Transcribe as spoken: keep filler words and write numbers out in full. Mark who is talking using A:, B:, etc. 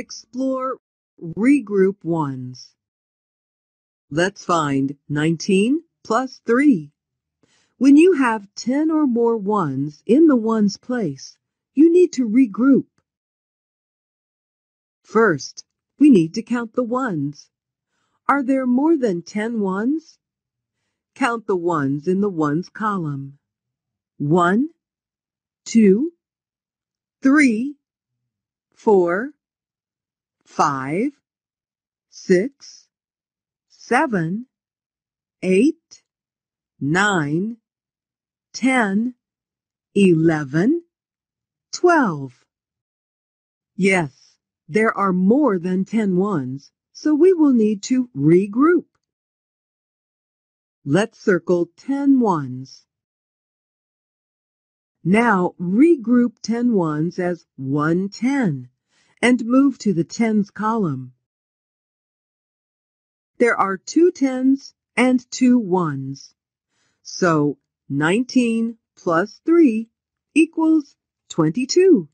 A: explore regroup ones. Let's find nineteen plus three. When you have ten or more ones in the ones place, you need to regroup. First, we need to count the ones. Are there more than ten ones? Count the ones in the ones column. One, two, three, four, five, six, seven, eight, nine, ten, eleven, twelve. Yes, there are more than ten ones, so we will need to regroup. Let's circle ten ones. Now regroup ten ones as one ten and move to the tens column. There are two tens and two ones, so nineteen plus three equals twenty-two.